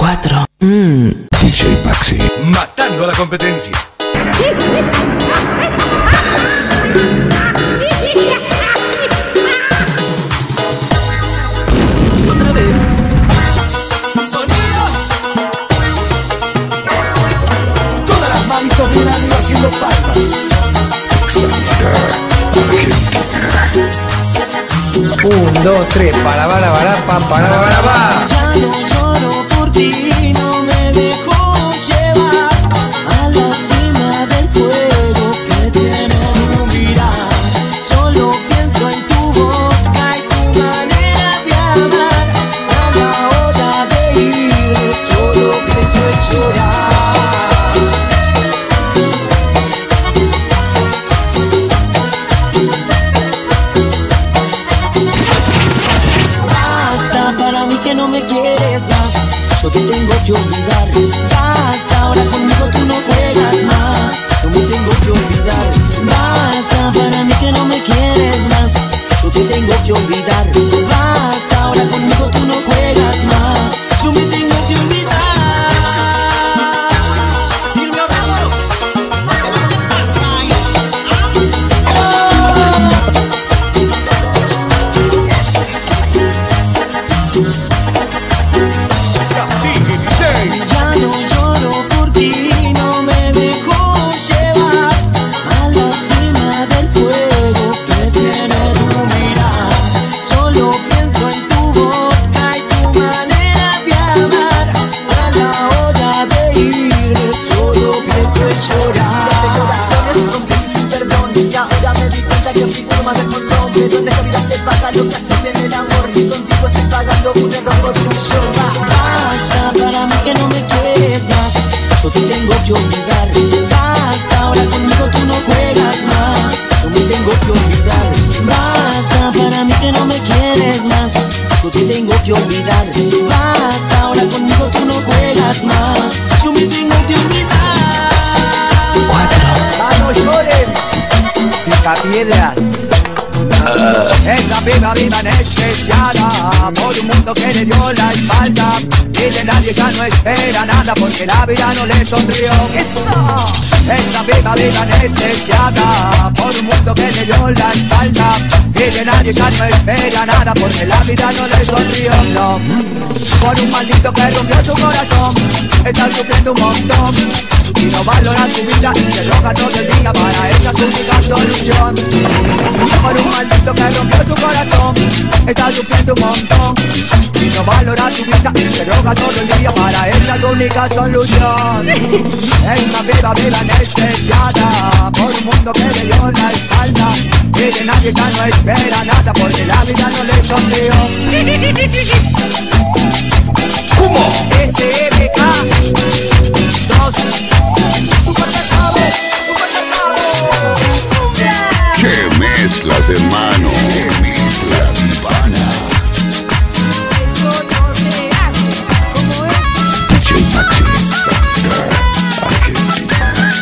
4. DJ Maxi. Matando a la competencia. Otra vez. Sonido. Todas las manitos bien arriba haciendo palmas. Santa Argentina. 1, 2, 3, para, pa. Ya no lloro por ti, no me dejo llevar a la cima del fuego que tiene tu mirar. Solo pienso en tu boca y tu manera de amar. A la hora de irme, solo pienso en llorar. Para mí que no me quieres más, yo te tengo que olvidar. Basta, ahora conmigo tú no juegas más, yo me tengo que olvidar. Basta, para mí que no me quieres más, yo te tengo que olvidar. Basta, ahora conmigo tú no juegas más, yo me tengo que olvidar. Silvio Bravo, ¿qué pasa ahí? Ya no lloro por ti, no me dejo llevar a la cima del fuego que tiene tu mirar. Solo pienso en tu boca y tu manera de amar. A la hora de irme, solo pienso en llorar. Corazones rompí sin perdón y ahora me di cuenta que fui forma del montón. Pero en esta vida se paga lo que haces en el amor, y contigo estoy pagando un error por un show. Basta, para mí que no me quieres más, yo te tengo que olvidar. Basta, ahora conmigo tú no juegas más, yo me tengo que olvidar. Basta, para mí que no me quieres más, yo te tengo que olvidar. Basta, ahora conmigo tú no juegas más, yo me tengo que olvidar. 4. Ya no lloren, picapiedras. Esa piba viva anestesiada por un mundo que le dio la espalda, y de nadie ya no espera nada porque la vida no le sonrió. Esa piba viva anestesiada por un mundo que le dio la espalda, y de nadie ya no espera nada porque la vida no le sonrió. No, por un maldito que rompió su corazón, está sufriendo un montón y no valora su vida, se droga todo el día, para ella es su única solución. Por un maldito que rompió su corazón, está sufriendo un montón y no valora su vida, se droga todo el día, para ella es su única solución. Es una viva anestesiada por un mundo que le dio la espalda, y de nadie ya no espera nada porque la vida no le sonrió. ¿Cómo? SMK 2 Supermercado. ¡Qué mezclas, hermano! ¡Qué mezclas, pana! Eso no se hace como es. DJ Maxi. Santa Argentina.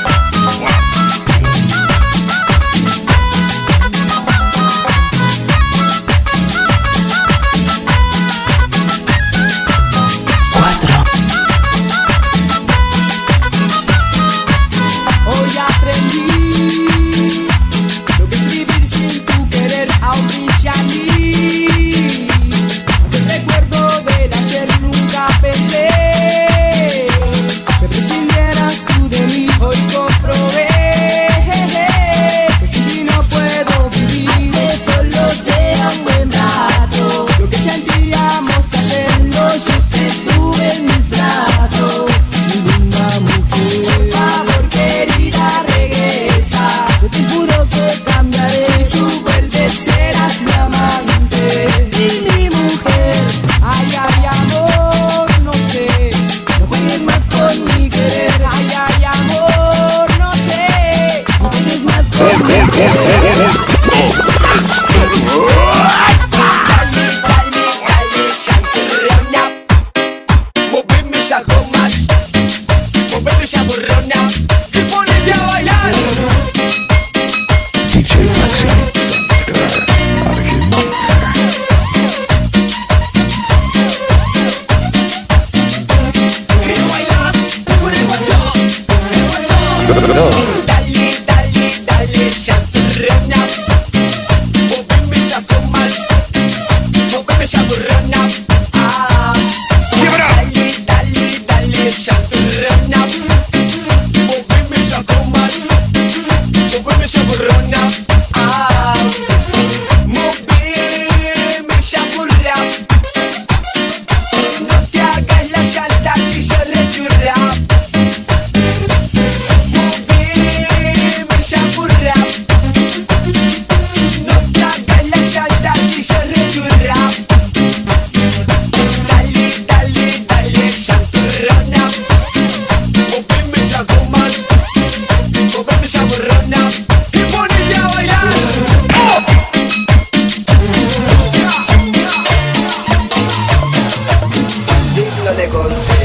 Hoy aprendí lo que es vivir sin tu querer a un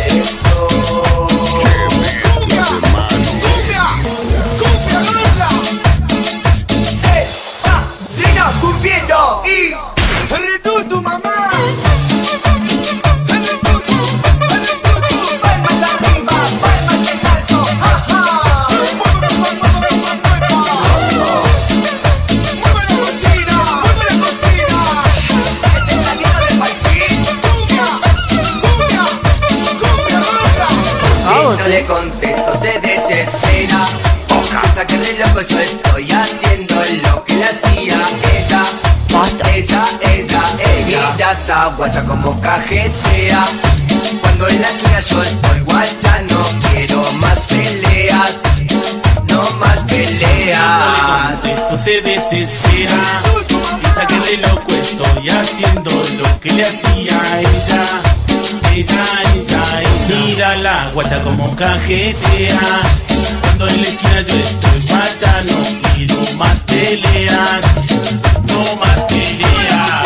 mezclas, hermano. ¡Cumbia, golosa! Padrino cumpliendo y ¡Eres tú, mamá! palmas arriba, palmas en alto. ¡Ja, ja! Este es el sonido del Machín. Si no le contesto se desespera. Piensa que de loco yo estoy haciendo lo que le hacía ella. Mira esa guacha como cajetea. Cuando en la esquina yo estoy guacha, no quiero más peleas. No más peleas. Esto se desespera. Piensa que de loco estoy haciendo lo que le hacía a ella. Mira la guacha como cajetea. Cuando en la esquina yo estoy guacha, no quiero más peleas. No más peleas.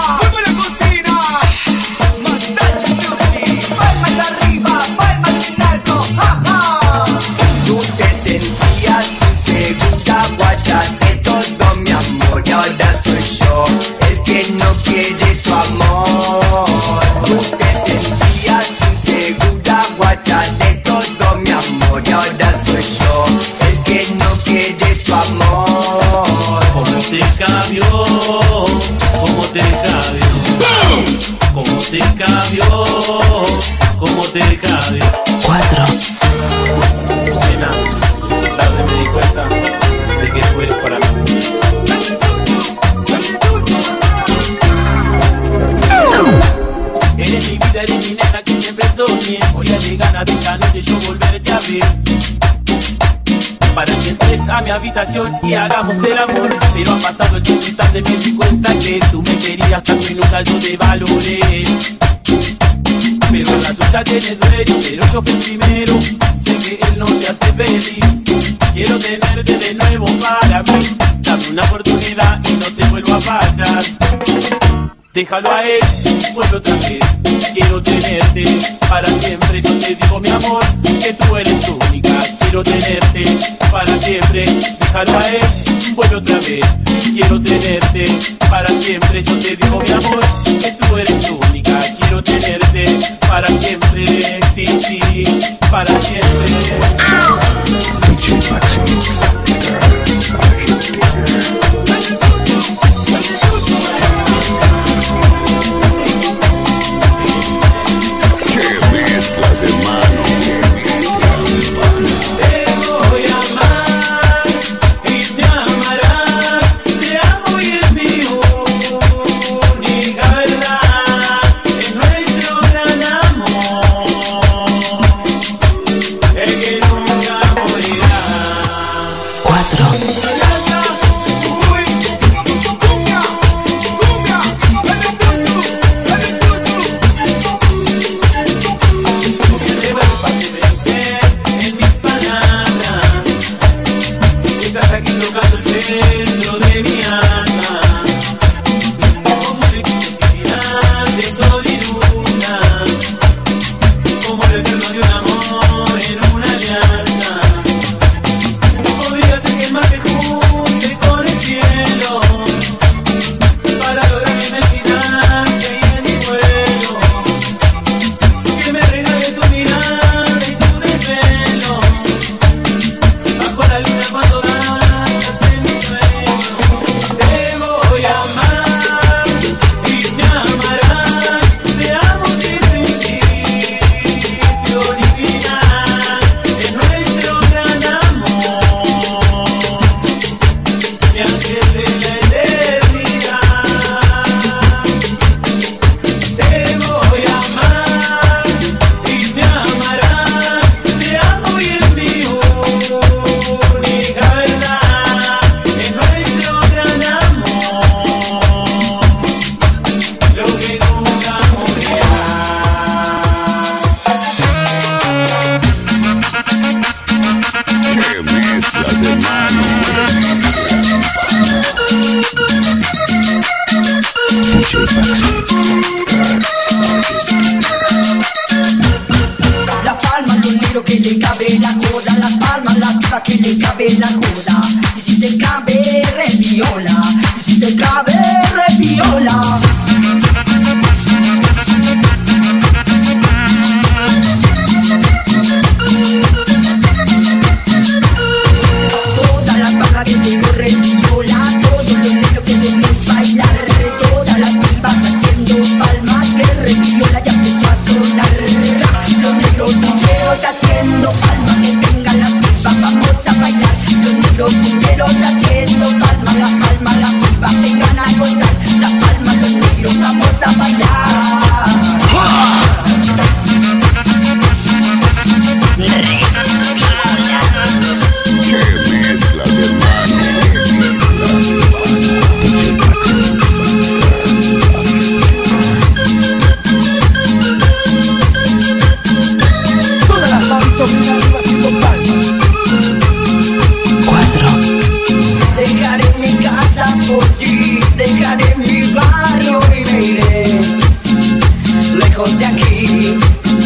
Palmas arriba, palmas en alto. ¡Ja, ja! Tú te sentías insegura, guacha, de todo mi amor. Y ahora soy yo el que no quiere tu amor. Tú te sentías insegura, guacha, de todo mi amor. Y ahora soy yo el que no quiere tu amor. ¿Cómo te cambió? ¿Cómo te cambió? ¿Cómo te cambió? ¿Cómo te cambió? 4. Nena, tarde me di cuenta de que tú eres para mí. Eres mi vida, eres mi nena que siempre soñé. Voy a de ganas de esta noche yo volverte a ver. Para que entres a mi habitación y hagamos el amor. Pero ha pasado el tiempo y tarde me di cuenta que tú me querías tanto y nunca yo te valoré. Pero la tuya tiene dueño, pero yo fui primero. Sé que él no te hace feliz. Quiero tenerte de nuevo para mí. Dame una oportunidad y no te vuelvo a fallar. Déjalo a él, vuelve otra vez. Quiero tenerte para siempre. Yo te digo mi amor, que tú eres única. Quiero tenerte para siempre. Déjalo a él, vuelve otra vez. Quiero tenerte para siempre. Yo te digo mi amor, que tú eres única. Quiero tenerte para siempre. Sí, sí, para siempre. DJ Maxi, qué mezclas, hermano. Te voy a amar y me amarás. Te amo y es mi única verdad. Es nuestro gran amor, el que nunca morirá. 4. Te vuelvo a convencer en mis palabras. Estás aquí tocando el centro de mi alma. Como electricidad de sol y luna. Como el eterno de un amor en una alianza. Podría ser que el mar te junte con el cielo. Para lograr la inmensidad que hay en mi vuelo. Que me regale tu mirada y tu desvelo. Bajo la luna cuando danzas en mi sueño. Te voy a amar y me amarás. Te amo sin principio ni final. Es nuestro gran amor, mi ángel de la eternidad. Te voy a amar y me amarás. Te amo y es mi única verdad. Es nuestro gran amor, lo que nunca morirá. Qué mezclas, hermano. DJ Maxi, negro que le cabe la coda, las palmas, la piba que le cabe la coda. Y si te cabe, reviola. Y si te cabe, reviola. Todas las bajas que tengo reviola, todo lo negro que debemos bailar, todas las pibas haciendo palmas, que reviola ya empezó a sonar. Los negros punteros haciendo palmas, que vengan las pibas, vamos a bailar. Los negros punteros haciendo palmas, las palmas, las pibas vengan a gozar. Las palmas, los negros, vamos a bailar. Qué mezclas, hermano. Qué mezclas, Todas las manos bien arriba haciendo palmas. 4. Dejaré mi casa por ti, dejaré mi barrio y me iré lejos de aquí.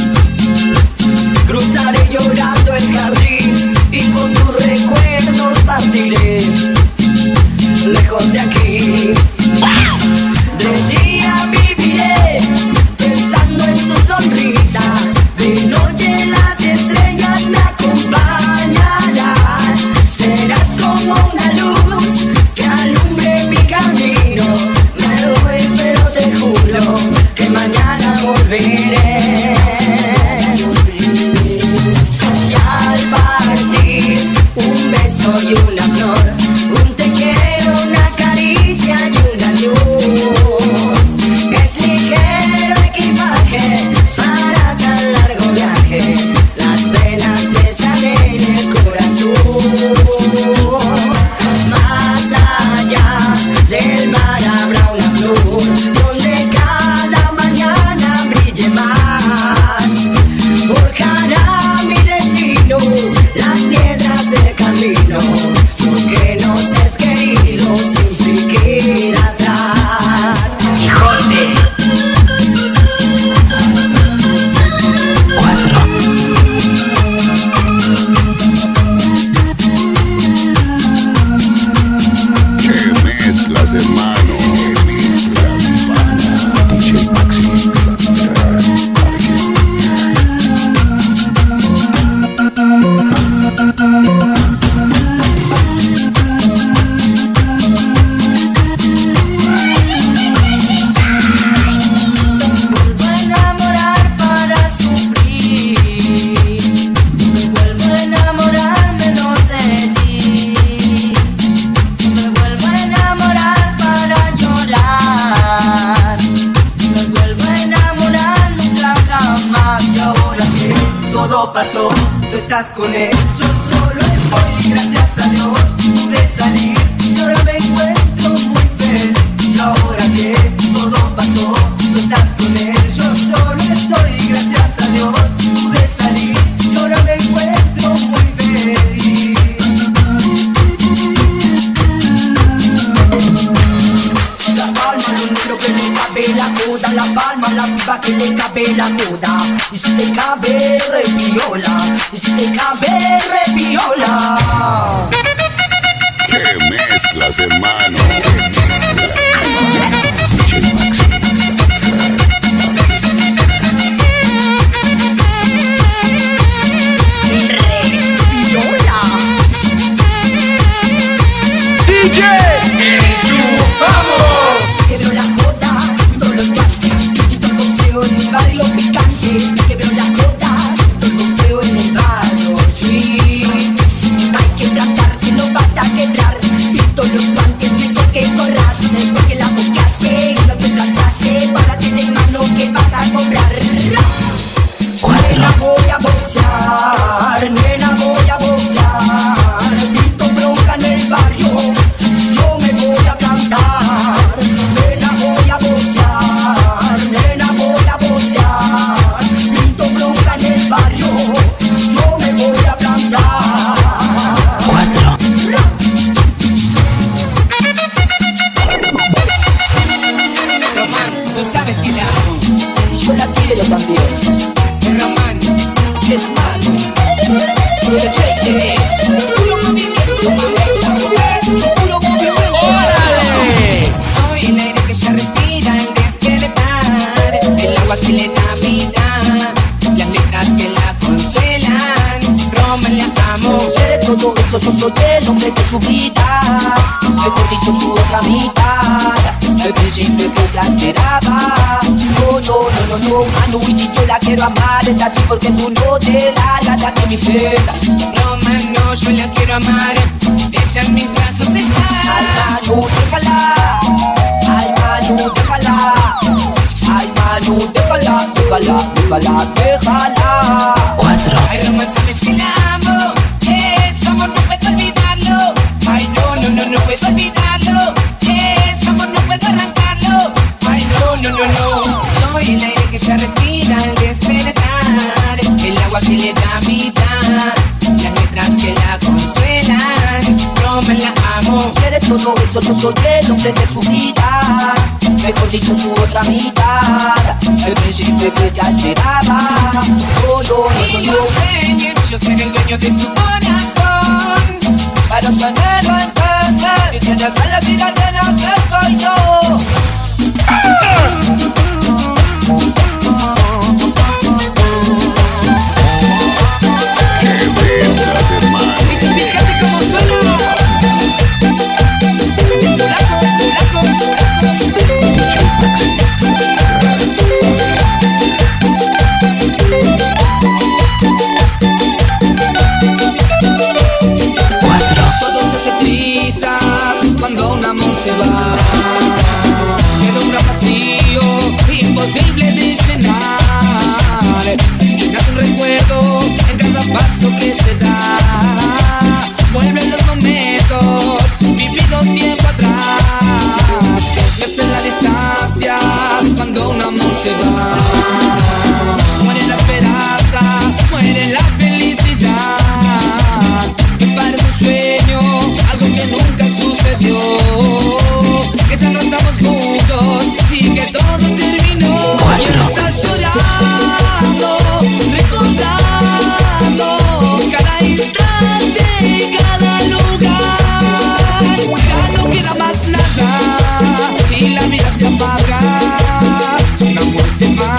Cruzaré llorando el jardín y con tus recuerdos partiré lejos de aquí. De día viviré pensando en tu sonrisa, de noche las estrellas me acompañarán. Serás como una luz que alumbre mi camino. Me voy pero te juro que mañana volveré. Y al partir un beso y una flor, un te quiero, una caricia y un adiós. Es ligero equipaje para tan largo viaje, las venas besan en el corazón. Más allá del mar habrá una flor donde cada mañana brille más. Forjará mi destino las piedras del camino, porque nos es querido siempre queda atrás. 4. Qué mezclas, hermano. Qué mezclas, hermano. DJ Maxi. Vuelvo a enamorar para sufrir. Me vuelvo a enamorar menos de ti. Me vuelvo a enamorar para llorar. Me vuelvo a enamorar nunca jamás. Y ahora que todo pasó, tú estás con él. Yo solo estoy, gracias a Dios pude salir y ahora me encuentro muy feliz. Y ahora que todo pasó, tú estás con él. Yo solo estoy, gracias a Dios pude salir y ahora me encuentro muy feliz. La palma, lo negro que le cabe la coda, la palma, la piba que le cabe la coda. Y si te cabe, reviola. Y si te cabe, reviola. Qué mezclas, hermano. Qué mezclas, hermano. DJ Maxi. Reviola. Quebró la joda, todos los guantes, todo el boxeo en el barrio picante. Quebró la joda, todo el boxeo en el barrio, sí. Hay que tratar, si no vas a quebrar. Y todos los guantes, mejor que corras, mejor que la bocaste. Y no te plantaste, párate de mano que vas a cobrar. Nena, voy a boxear, nena, voy a boxear. Pinto bronca en el barrio, yo me voy a plantar. Nena, voy a boxear, nena, voy a boxear. Pinto bronca en el barrio, yo me voy a plantar. 4. Román, tú sabes que la amo. Yo la quiero también. Román, Es malo. Puro movimiento, mamita, puro movimiento. ¡Órale! Soy el aire que ella respira, el despertar, el agua que le da vida, las letras que la consuelan. Roma la amo. De todo eso yo soy el hombre de su vida, mejor dicho su otra mitad, el príncipe que ella esperaba. No, no, no, no, no, Manu, y yo la quiero amar, es así porque tú no te la que mi pena. Roma no, yo la quiero amar, ella en mis brazos está. Ay, Manu, déjala, ay, Manu, déjala, ay, Manu, déjala, déjala, déjala, déjala. 4, Ay, Roma, sabes que la amo, ese amor no puedo olvidarlo. Ay, no, no, no, no puedo olvidarlo, ese amor no puedo arrancarlo. Ay, no, no, no, no. Soy el aire que ella respira al despertar, el agua que le da vida, las letras que la consuelan. Roma la amo. De todo eso yo soy el hombre de su vida, mejor dicho su otra mitad, el príncipe que ella esperaba. No, no, no, Y no, los no. sueños, yo ser el dueño de su corazón. Para usted me lo entiende, y tiene que la vida llena que estoy yo. ¡Qué mezclas, hermano! Fíjate cómo suena. Flaco, flaco, flaco. Todo se hace trizas cuando un amor se va. Queda un gran vacío imposible de llenar. Nace un recuerdo en cada paso que se da. Vuelven los momentos vividos tiempo atrás. Crece la distancia cuando un amor se va. Muere la esperanza, muere la felicidad. Me parece un sueño, algo que nunca sucedió. Que ya no estamos juntos y que todo terminó. Y estás llorando, recordando cada instante y cada lugar. Ya no queda más nada y la vida se apaga. Un amor se va.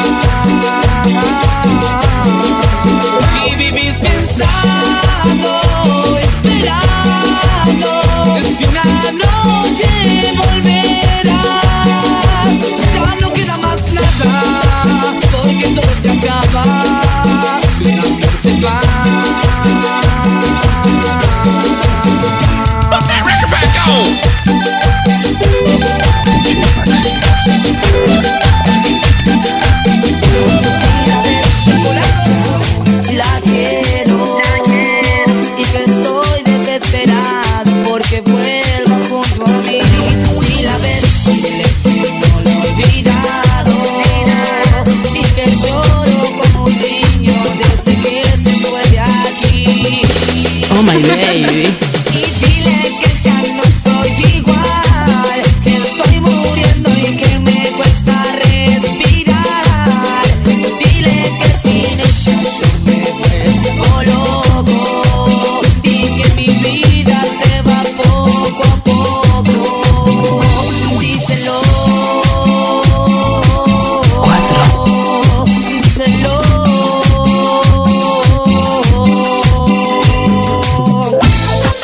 Y vivís pensando, esperando, si una noche volverás. Ya no queda más nada, porque todo se acaba. Y un amor se va. La quiero y que estoy desesperado porque vuelva junto a mí. Si la ves, dile que no lo he olvidado y que lloro como un niño desde que se fue de aquí. oh my baby. Y dile que ya no soy igual, que estoy muriendo y que me cuesta respirar. Dile que sin ella yo me vuelvo loco y que mi vida se va poco a poco. Díselo. 4, Díselo.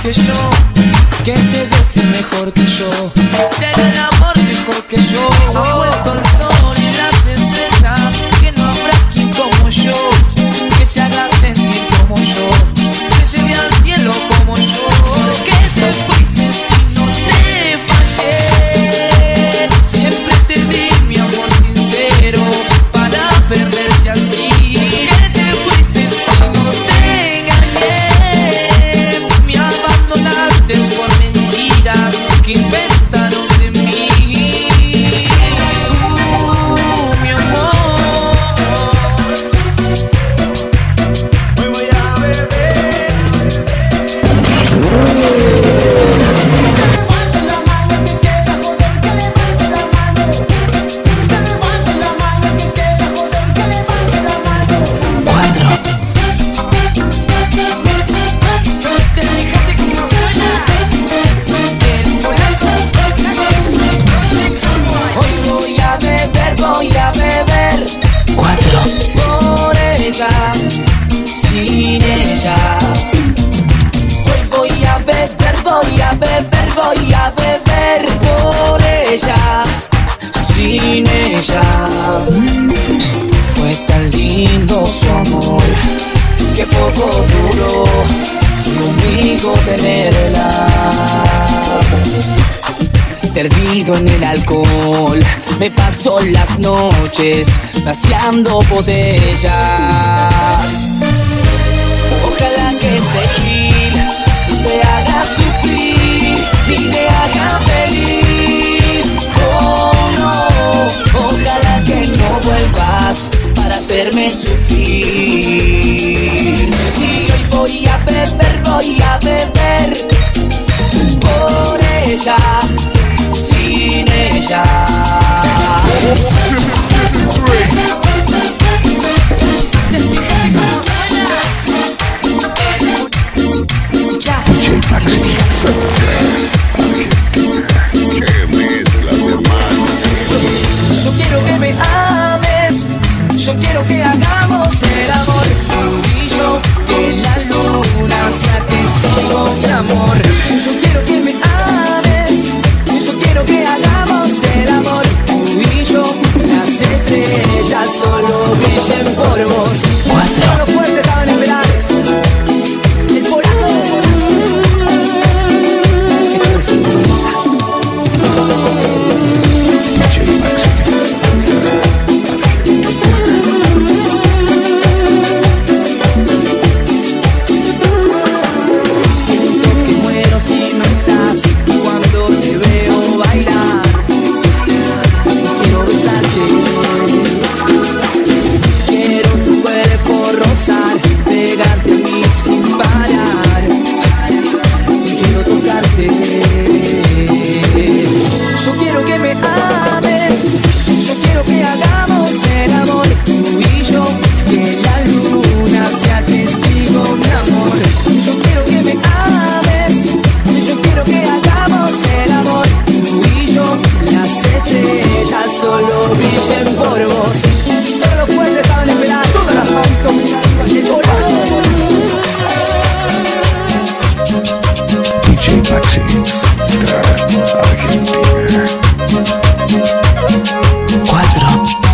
que yo, que te desee mejor que yo, te dé el amor mejor que yo. Ha puesto el sol y las estrellas, que no habrá quien como yo, que te haga sentir como yo, que lleve al cielo como yo. Que te fuiste si no te fallé, siempre te di mi amor sincero para perderte así. Que te fuiste si no te engañé, me abandonaste por mentiras que inventaron de mí. Mi amor, hoy voy a beber. Voy a beber 4, por ella, sin ella. Hoy voy a beber, voy a beber, voy a beber por ella, sin ella. Fue tan lindo su amor que poco duró conmigo tenerla. Perdido en el alcohol, me paso las noches vaciando botellas. Ojalá que ese gil te haga sufrir y te haga feliz. Oh no, ojalá que no vuelvas para hacerme sufrir. Y hoy voy a beber por ella, sin ella. DJ Maxi, qué mezclas, hermano. Yo quiero que me ames, yo quiero que hagamos el amor, tú y yo, que la luna sea testigo de amor. Yo quiero que me ames, yo quiero que hagamos el amor, tú y yo, las estrellas solo brillen por vos. 4, Solo los fuertes saben esperar. El polaco que te sintoniza. DJ Maxi, Siento que muero si no estás, y cuando te veo bailar quiero besarte. Quiero tu cuerpo rozar, pegarte a mí sin parar. Quiero tocarte. Yo quiero que me ames, yo quiero que hagamos el amor, tú y yo, que la luna sea testigo de amor. Yo quiero que me ames, yo quiero que hagamos el amor, tú y yo, las estrellas solo brillen por vos. Solo los fuertes saben esperar. Todas las manitos bien arriba y el DJ Maxi, Argentina. 4,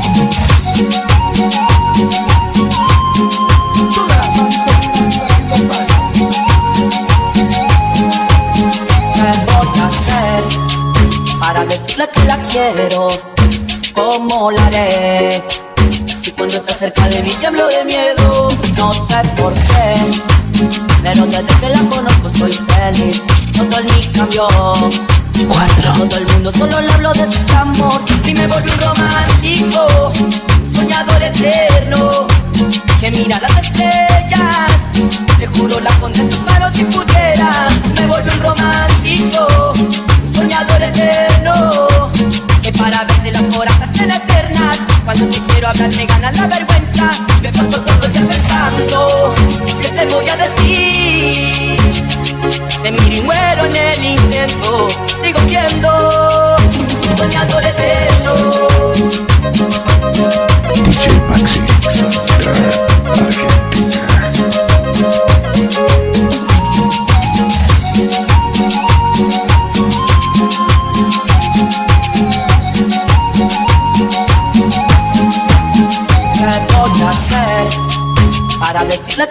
¿Qué voy a hacer para decirle que la quiero? ¿Cómo la haré? Si cuando está cerca de mí tiemblo de miedo, no sé por qué, pero desde que la conozco soy feliz. Todo en mí cambió. 4, Todo el mundo solo le hablo de su amor y me volví un romántico, un soñador eterno que mira las estrellas. Te juro la pondré en tus manos si pudiera. Me volví un romántico, un soñador eterno que para verte las horas se hacen eternas. Cuando te quiero hablar me gana la vergüenza. Me paso todo el día pensando ¿qué te voy a decir? Me miro y muero en el intento. Sigo siendo un soñador eterno. DJ Maxi, Argentina.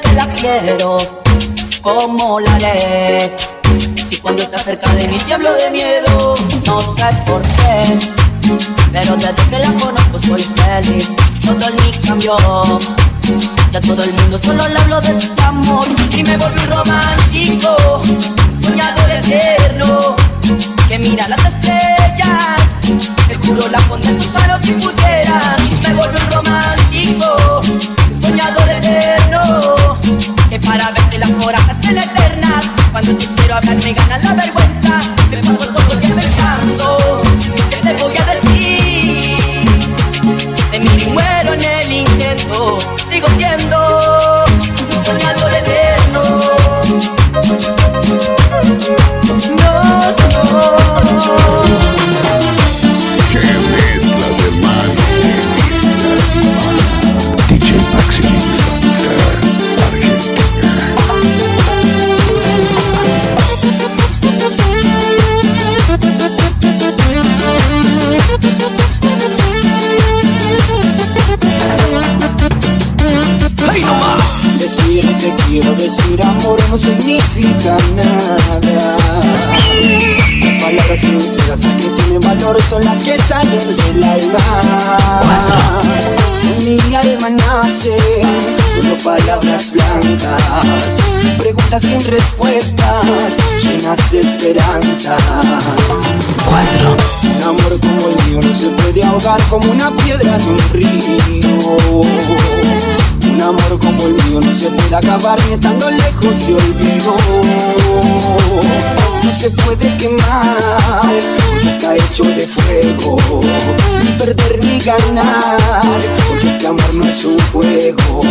que la quiero, ¿cómo la haré? Si cuando estás cerca de mí te hablo de miedo, no sé por qué, pero desde que la conozco soy feliz. Todo en mí cambió, ya todo el mundo solo le hablo de este amor. Y me volví un romántico, soñador eterno, que mira las estrellas, te juro la pondré en tus manos si pudiera. Me volví un romántico, soñador eterno, que para verte las horas estén eternas. Cuando te quiero hablar me gana la vergüenza, me paso todo el día pensando, ¿qué te voy a decir? Te miro y muero en el intento, sigo siendo un soñador eterno. No, no. ¡Qué mezclas, hermano! DJ Maxi Mix, Argentina. ¡Ay, no más! Decir te quiero, decir amor no significa nada. Las palabras sinceras que tienen valor son las que salen del alma. En mi alma nacen solo palabras blancas, preguntas sin respuestas, llenas de esperanzas. 4. Un amor como el mío no se puede ahogar como una piedra de un río. Un amor como el mío no se puede acabar ni estando lejos de olvido. No se puede quemar, porque está hecho de fuego. Ni perder ni ganar, porque este amor no es un juego.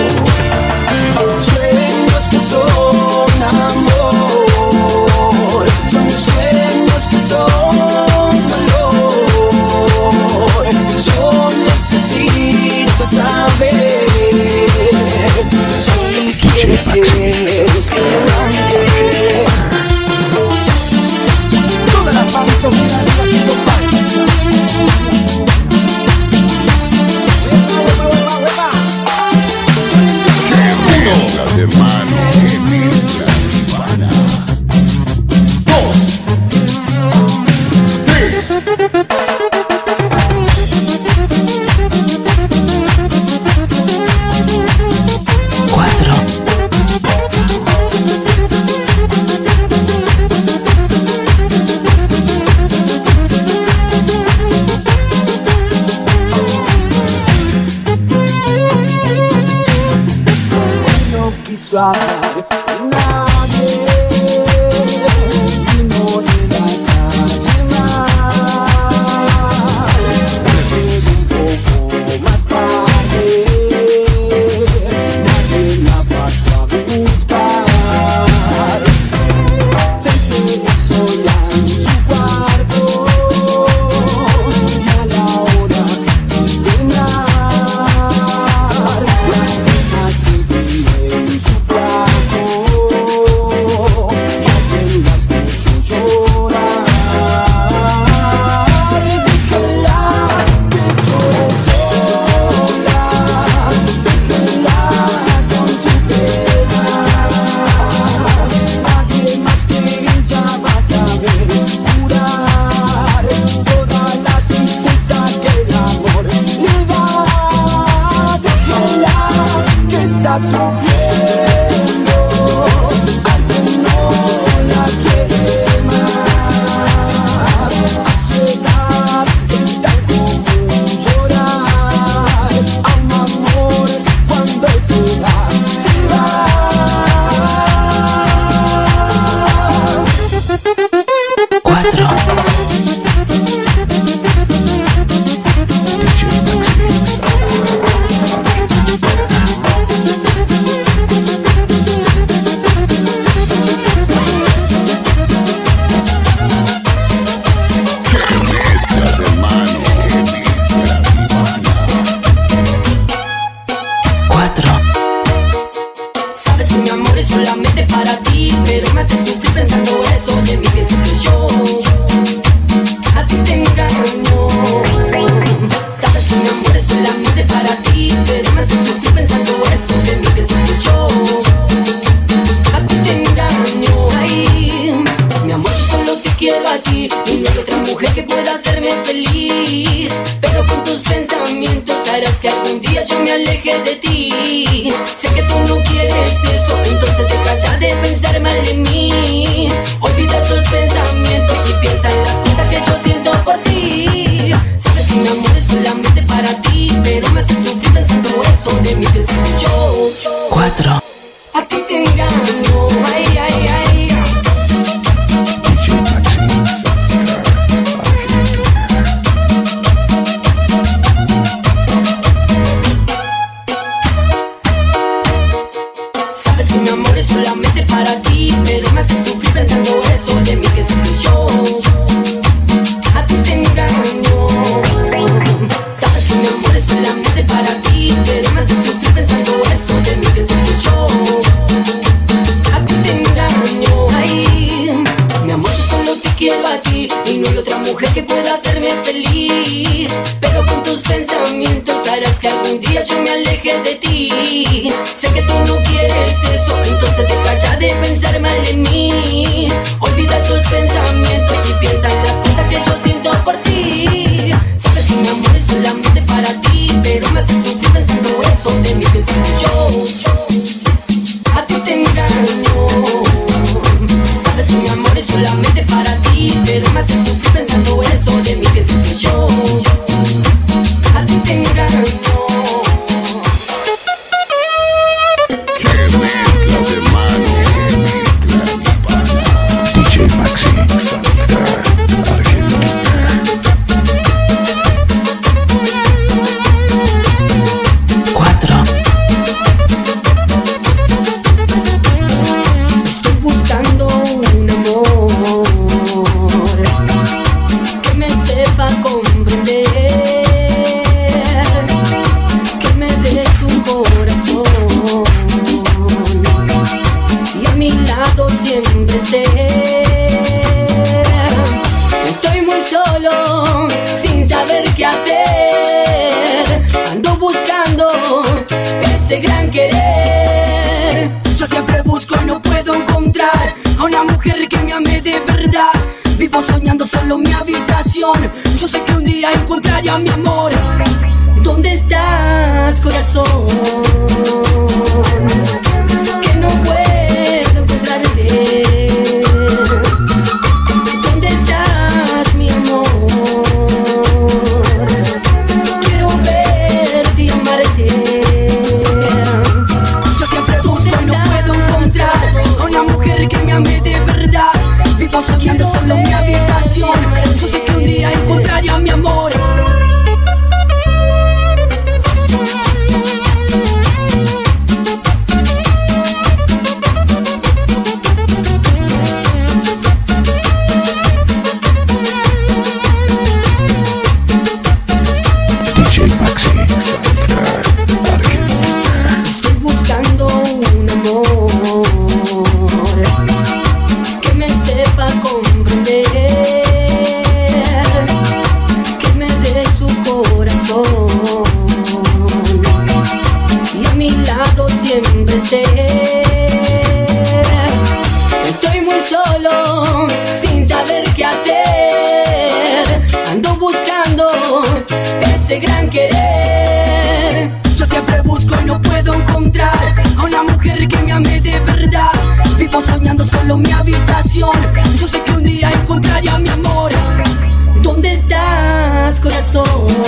Sueños que son amor, son sueños que son dolor. Yo necesito saber si quieres ser grande. Todas las manos dominan y haciendo palmas. ¡Qué mezclas, hermano! ¡Qué mezclas, Ivana! 2, 3. 4. No quiso hablar con nadie y no le das a llenar. Pero un poco más tarde nadie la pasó a buscar. Se encerró sola en su cuarto y a la hora de cenar las cejas se en su plato y apenas puso llorar. Déjala que llore sola, déjala con su pena. Alguien más que ella va a saber curar toda la tristeza que el amor le da. Déjala que está sufriendo, alguien no la quiere más. A su edad es tan común llorar a un amor cuando se va, se va. 4. DJ Maxi Mix, ¡qué mezclas, hermano! ¡Qué mezclas, Ivana! 4. Sabes que mi amor es solamente para ti, pero me hace sufrir pensando eso de mí. Piensas que yo a ti te engaño. Sabes que mi amor es solamente para ti, pero me hace sufrir pensando eso de mí. Piensas que yo solamente para ti, pero me hace sufrir pensando eso de mí, que sé que yo a ti te engaño. Sabes que mi amor es solamente para ti, pero me hace sufrir pensando eso de mí, que sé que yo a ti te engaño. Ay, mi amor, yo solo te quiero a ti y no hay otra mujer que pueda hacerme feliz. Pero con tus pensamientos harás que algún día yo me aleje de ti. Sé que tú no quieres eso, entonces deja ya de pensar mal en mí. Olvida esos pensamientos y piensa en las cosas que yo siento por ti. Sabes que mi amor es solamente para ti, pero me hace sufrir pensando eso de mí, que yo a ti te engaño. Sabes que mi amor es solamente para ti, pero me hace sufrir pensando eso de mí, que yo a ti te engaño. Que mezclas, hermano, que mezclas, mi pana. DJ Maxi, Santa Argentina. 4. Estoy buscando un amor que me sepa comprender, que me dé su corazón y a mi lado siempre esté. Estoy muy solo, sin saber qué hacer. Ando buscando ese gran querer. Yo siempre busco y no puedo encontrar a una mujer que me ame de verdad. Vivo soñando solo en mi habitación. Yo sé que un día encontraré a mi amor. ¿Dónde estás, corazón? Que no puedo encontrarte. ¿Dónde estás, mi amor? Quiero verte y amarte. Yo siempre busco y no puedo encontrar a una mujer que me ame de verdad. Vivo soñando solo en mi habitación. Yo sé que un día encontraré a mi amor. DJ Maxi, Santa Argentina. Estoy buscando un amor que me sepa comprender, que me dé su corazón y a mi lado siempre esté. Estoy muy solo, sin saber qué hacer. Ando buscando ese gran querer. Yo siempre busco y no puedo encontrar a una mujer que me ame de verdad. Vivo soñando solo en mi habitación. Yo sé que un día encontraré a mi amor. ¿Dónde estás, corazón?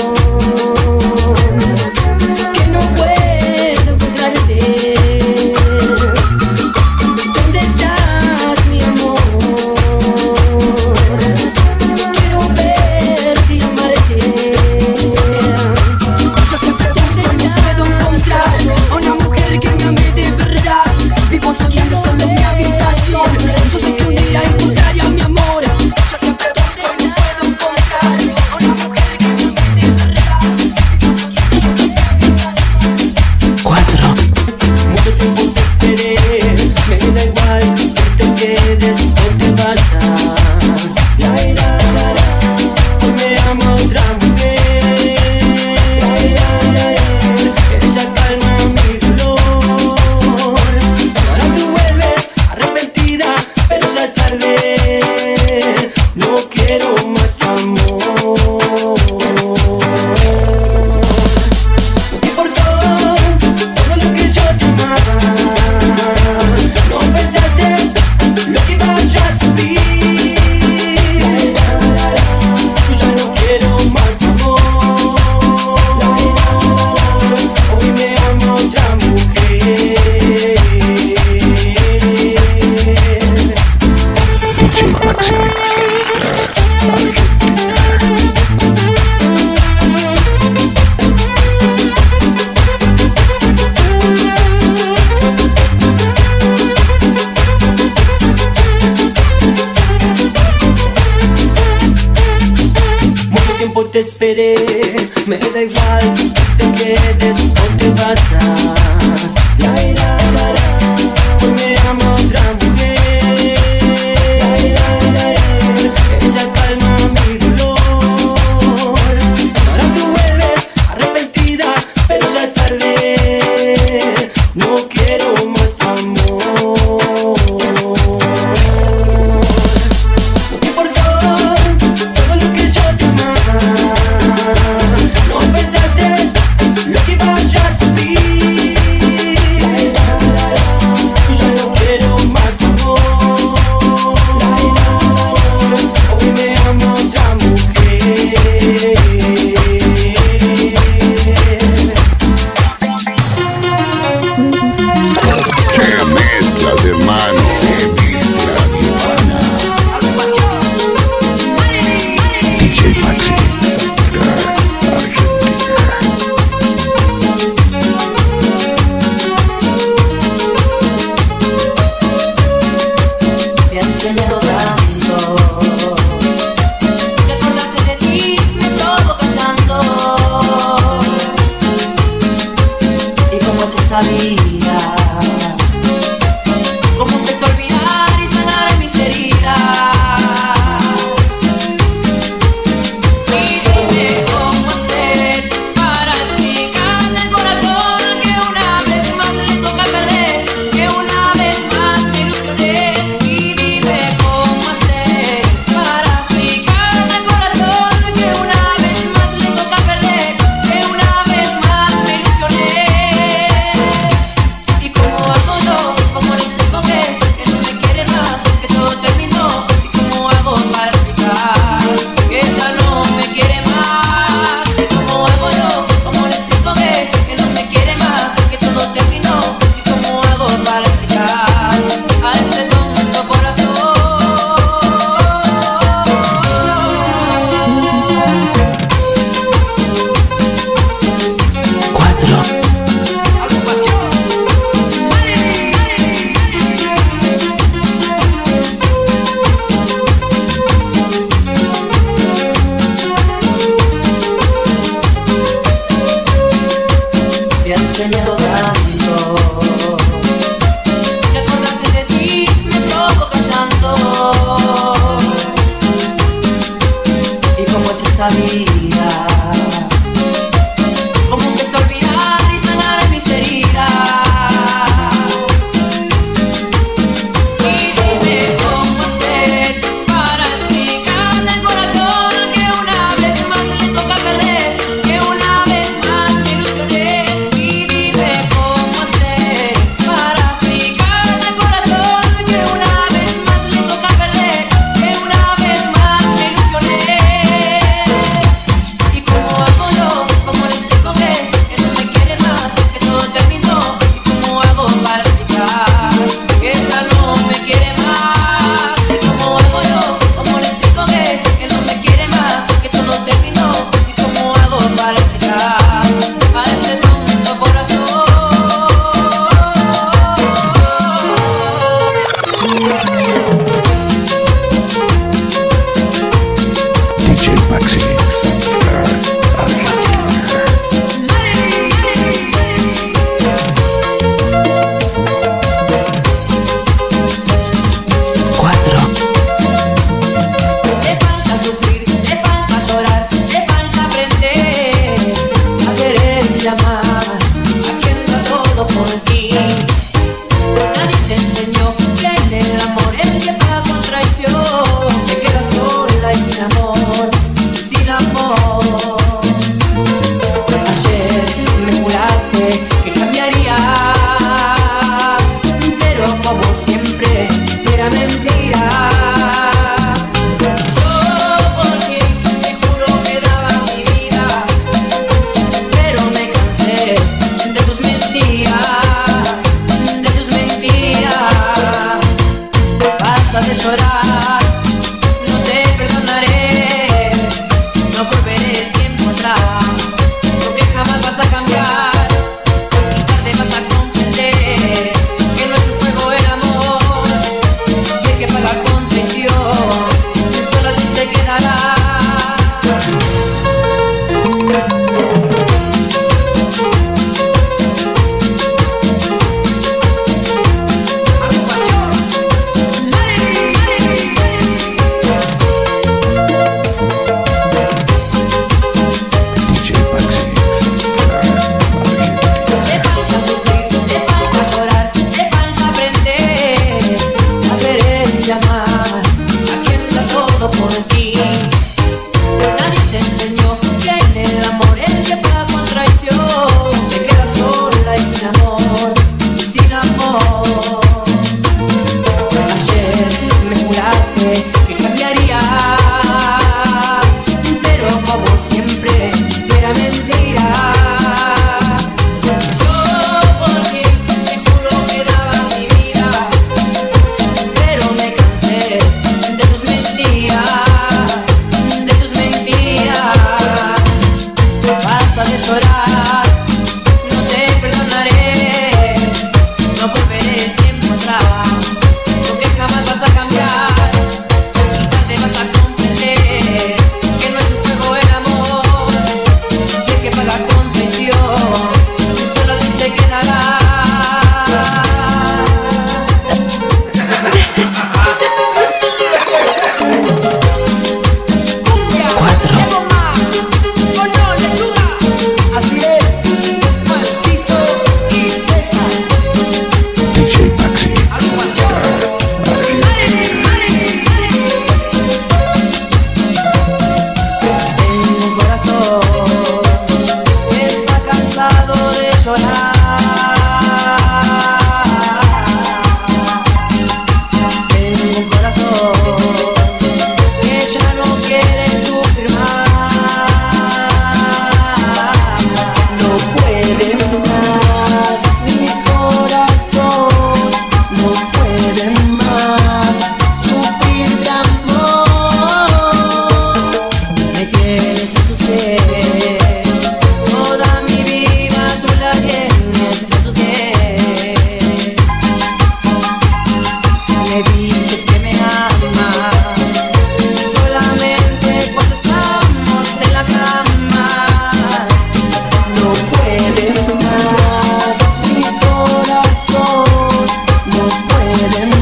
Que no puedo encontrarte. ¿Dónde estás, mi amor? Quiero verte y amarte. Yo siempre busco y no puedo encontrar a una mujer que me ame de verdad. Vivo soñando solo en mi habitación. Yo sé que un día encontraré te esperé. Me da igual, te quedes o te vayas. La, la, la, la. Hoy me ama otra mujer. Ella calma mi dolor. Ahora tú vuelves arrepentida, pero ya es tarde. No quiero más tu amor. No te importó todo lo que yo te amaba. No pensaste lo que iba yo a sufrir. Yo ya no quiero más tu amor. Hoy me ama otra mujer. ¡Qué mezclas, hermano! ¡Qué mezclas, hermana! DJ Maxi, Salvador, Argentina. Te han enseñado tanto, te acordaste de ti, me provoca llanto. Y cómo es esta vida, cómo empezó a olvidar y sanar mis heridas. Y dime cómo hacer para explicarle al corazón que una vez más le toca perder, que una vez más me ilusioné. Y dime cómo hacer para explicarle al corazón que una vez más le toca perder, que una vez más me ilusioné. ¿Y cómo hago yo? ¿Cómo le explico que no me quiere más, que todo terminó? ¿Y cómo hago para explicar que ella no me quiere más? ¿Y cómo hago yo? ¿Cómo le explico que no me quiere más, que todo terminó? ¿Y cómo hago para explicar a este tonto corazón? 4, Te han enseñado tanto, te acordaste de ti, me provoca llanto. Y cómo es esta vida, cómo empezó a olvidar y sanar mis heridas. Y dime cómo hacer para explicarle al corazón que una vez más le toca perder, que una vez más me ilusioné. Y dime cómo hacer para explicarle al corazón que una vez más le toca perder, que una vez más me ilusioné. ¿Y cómo hago yo? ¿Cómo le explico que no me quiere más, que todo terminó? ¿Y cómo hago para explicar que ella no me quiere más? ¿Y cómo hago yo? ¿Cómo le explico que no me quiere más, que todo terminó? ¿Y cómo hago para explicar a este tonto corazón? DJ Maxi, Salvador, Argentina. 4, Le falta sufrir, le falta llorar, le falta aprender a querer y amar a quien da todo por ti. Nadie te enseñó que en el amor el que paga con traición te queda sola y sin amor, sin amor. Ayer me juraste que cambiarías, pero como siempre era mentira. Yo por ti te juro que daba mi vida, pero me cansé de tus mentiras, de tus mentiras. Basta de llorar, no te perdonaré, no volveré tiempo atrás, porque jamás vas a cambiar. Y tarde vas a comprender que no es un juego el amor, y el que paga con traición solo a ti se quedará.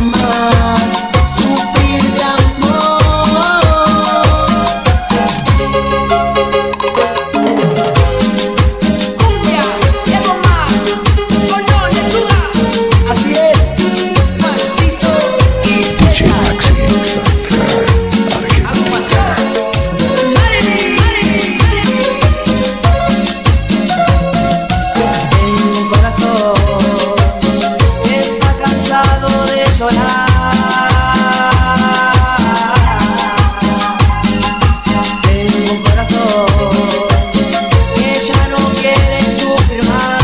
más sufrir de amor. Cumbia, y algo más, con no lechuga. Así es, Mancito y DJ Maxi Sandler, Argentina. Tengo un corazón que está cansado de llorar. Tengo un corazón que ya no quiere sufrir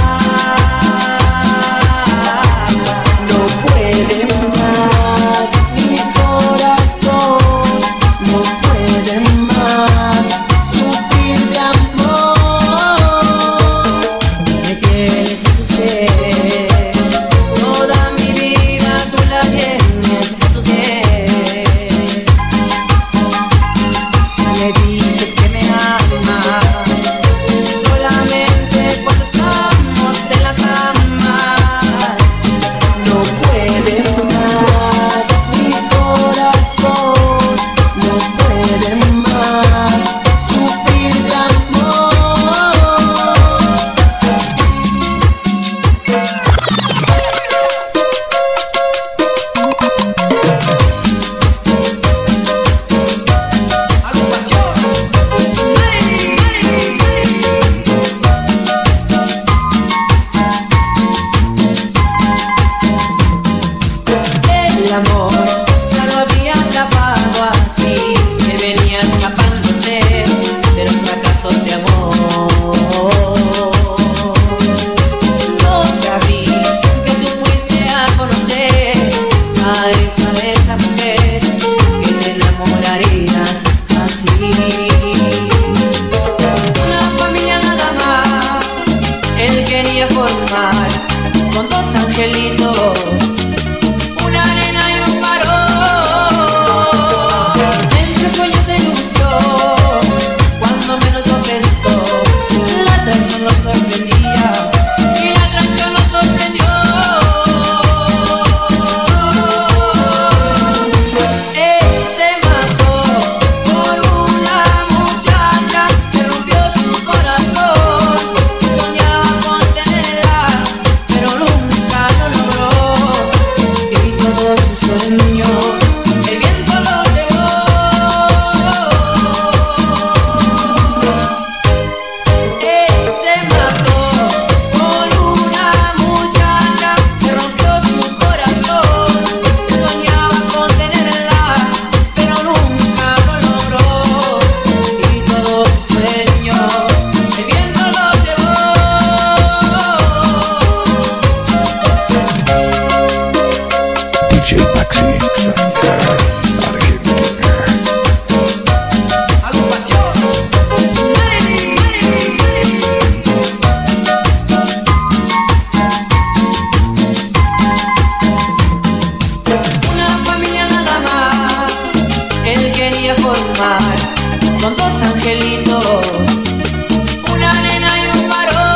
más. no puede más, mi corazón no puede más sufrir de amor. Me tienes en tus pies, toda mi vida tú la tienes en tus pies. Me dices que me amas solamente cuando estamos en la cama. No puede más, mi corazón no puede más sufrir de amor. El amor ya lo había atrapado así, que venía escapándose de los fracasos de amor. No sabí que tú fuiste a conocer a esa bella mujer que te enamorarías así. Una familia nada más él quería formar con dos angelitos, una arena y un farol. Entre sueños de ilusión, cuando menos lo pensó, la traición lo sorprendía y la traición lo sorprendió. Él se mató por una muchacha que rompió su corazón. Soñaba con tenerla, pero nunca lo logró. Y todos sus sueños el viento lo llevó. Él se mató por una muchacha que rompió su corazón. Soñaba con tenerla, pero nunca lo logró. Y todos sus sueños el viento lo llevó. DJ Maxi Sandler, Argentina. Una familia nada más él quería formar con dos angelitos, una arena y un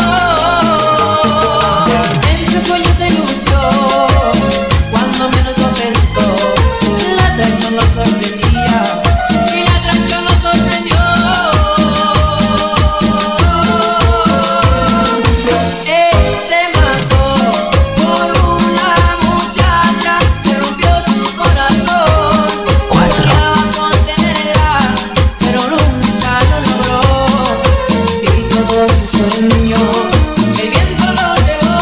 farol. Entre sueños de ilusión, cuando menos lo pensó, la traición lo sorprendía y la traición lo sorprendió. Él se mató por una muchacha que rompió su corazón. Soñaba con tenerla, pero nunca lo logró. Y todos sus sueños el viento lo llevó.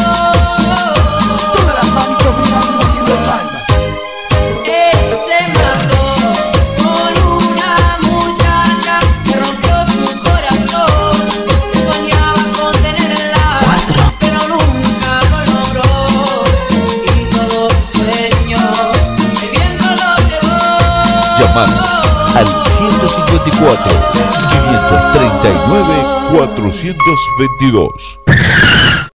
Todas las manitos brillando haciendo palmas. Él se mató por una muchacha que rompió su corazón. Soñaba con tenerla, pero nunca lo logró. Y todos sus sueños el viento lo llevó. Llamanos al 154 539 422.